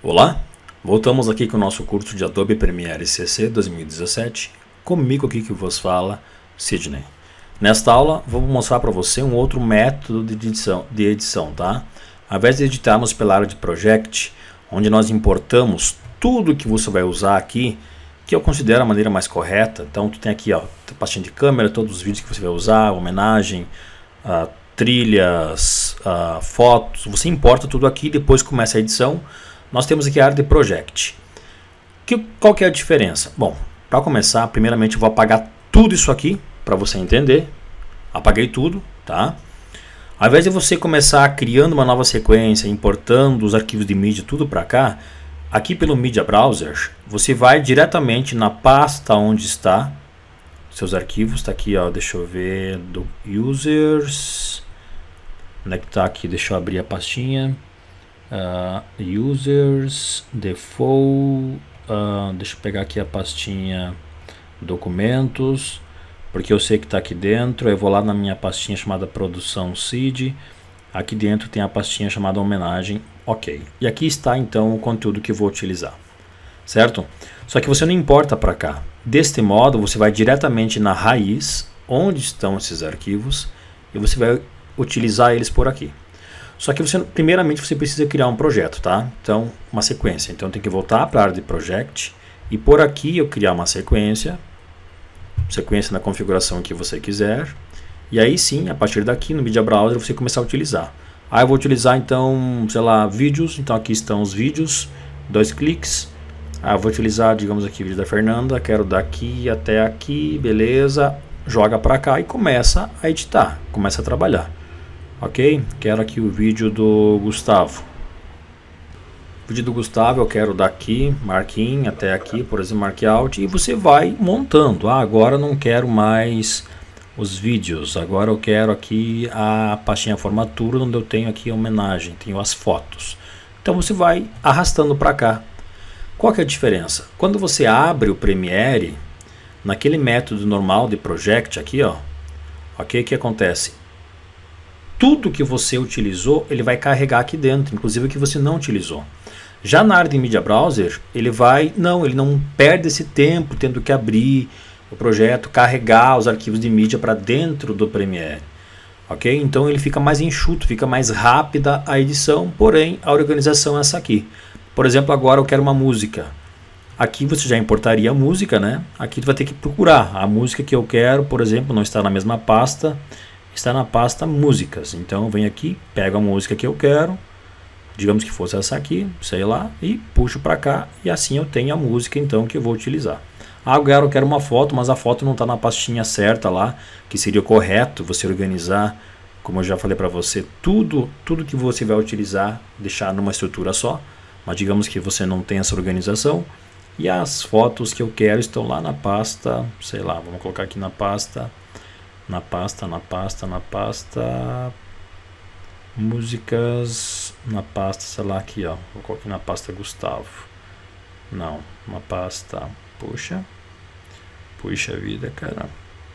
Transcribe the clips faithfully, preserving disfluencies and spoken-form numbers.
Olá, voltamos aqui com o nosso curso de Adobe Premiere C C dois mil e dezessete, comigo aqui que vos fala, Sidney. Nesta aula vou mostrar para você um outro método de edição, de edição, tá? Ao invés de editarmos pela área de Project, onde nós importamos tudo que você vai usar aqui, que eu considero a maneira mais correta. Então tu tem aqui ó, a pastinha de câmera, todos os vídeos que você vai usar, homenagem, uh, trilhas, uh, fotos, você importa tudo aqui e depois começa a edição. Nós temos aqui a área de Project. Que, qual que é a diferença? Bom, para começar, primeiramente eu vou apagar tudo isso aqui para você entender. Apaguei tudo, tá? Ao invés de você começar criando uma nova sequência, importando os arquivos de mídia tudo para cá, aqui pelo Media Browser, você vai diretamente na pasta onde está seus arquivos. Está aqui, ó, deixa eu ver, do Users. Onde é que está aqui? Deixa eu abrir a pastinha. Uh, users, Default, uh, deixa eu pegar aqui a pastinha Documentos, porque eu sei que está aqui dentro. Eu vou lá na minha pastinha chamada Produção Seed, aqui dentro tem a pastinha chamada Homenagem, ok. E aqui está então o conteúdo que eu vou utilizar, certo? Só que você não importa para cá. Deste modo você vai diretamente na raiz, onde estão esses arquivos, e você vai utilizar eles por aqui. Só que você, primeiramente você precisa criar um projeto, tá? Então, uma sequência. Então, tem que voltar para a área de Project e por aqui eu criar uma sequência, sequência na configuração que você quiser. E aí sim, a partir daqui no Media Browser você começar a utilizar. Aí eu vou utilizar então, sei lá, vídeos. Então aqui estão os vídeos, dois cliques. Aí eu vou utilizar, digamos aqui, o vídeo da Fernanda. Quero daqui até aqui, beleza. Joga para cá e começa a editar, começa a trabalhar. Ok? Quero aqui o vídeo do Gustavo. O vídeo do Gustavo eu quero daqui, marquinho até aqui, por exemplo, mark out. E você vai montando. Ah, agora não quero mais os vídeos. Agora eu quero aqui a pastinha formatura, onde eu tenho aqui a homenagem, tenho as fotos. Então você vai arrastando para cá. Qual que é a diferença? Quando você abre o Premiere, naquele método normal de Project aqui, ó. Ok? O que acontece? Tudo que você utilizou, ele vai carregar aqui dentro, inclusive o que você não utilizou. Já na área de Media Browser, ele vai, não, ele não perde esse tempo tendo que abrir o projeto, carregar os arquivos de mídia para dentro do Premiere. Ok? Então ele fica mais enxuto, fica mais rápida a edição, porém a organização é essa aqui. Por exemplo, agora eu quero uma música. Aqui você já importaria a música, né? Aqui tu vai ter que procurar. A música que eu quero, por exemplo, não está na mesma pasta, está na pasta músicas. Então vem aqui, pego a música que eu quero, digamos que fosse essa aqui, sei lá, e puxo para cá e assim eu tenho a música então que eu vou utilizar. Ah, agora eu quero uma foto, mas a foto não está na pastinha certa lá, que seria correto você organizar, como eu já falei para você, tudo, tudo que você vai utilizar, deixar numa estrutura só, mas digamos que você não tem essa organização, e as fotos que eu quero estão lá na pasta, sei lá, vamos colocar aqui na pasta, na pasta, na pasta, na pasta, músicas, na pasta, sei lá, aqui ó, vou colocar na pasta Gustavo, não, na pasta, puxa, puxa vida, cara,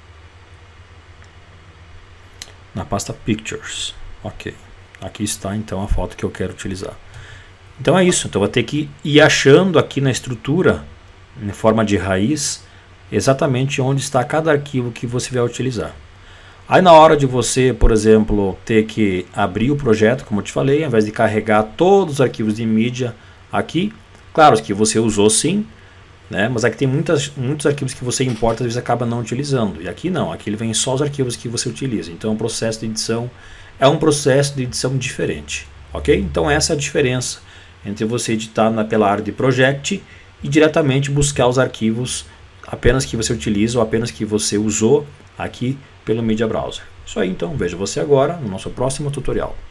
na pasta Pictures, ok, aqui está então a foto que eu quero utilizar. Então é isso, então eu vou ter que ir achando aqui na estrutura, em forma de raiz, exatamente onde está cada arquivo que você vai utilizar. Aí na hora de você, por exemplo, ter que abrir o projeto, como eu te falei, ao invés de carregar todos os arquivos de mídia aqui, claro que você usou sim, né? Mas aqui tem muitas, muitos arquivos que você importa, às vezes acaba não utilizando. E aqui não, aqui ele vem só os arquivos que você utiliza. Então o processo de edição é um processo de edição diferente, ok? Então essa é a diferença entre você editar na, pela área de Project e diretamente buscar os arquivos apenas que você utiliza ou apenas que você usou aqui pelo Media Browser. Isso aí então, vejo você agora no nosso próximo tutorial.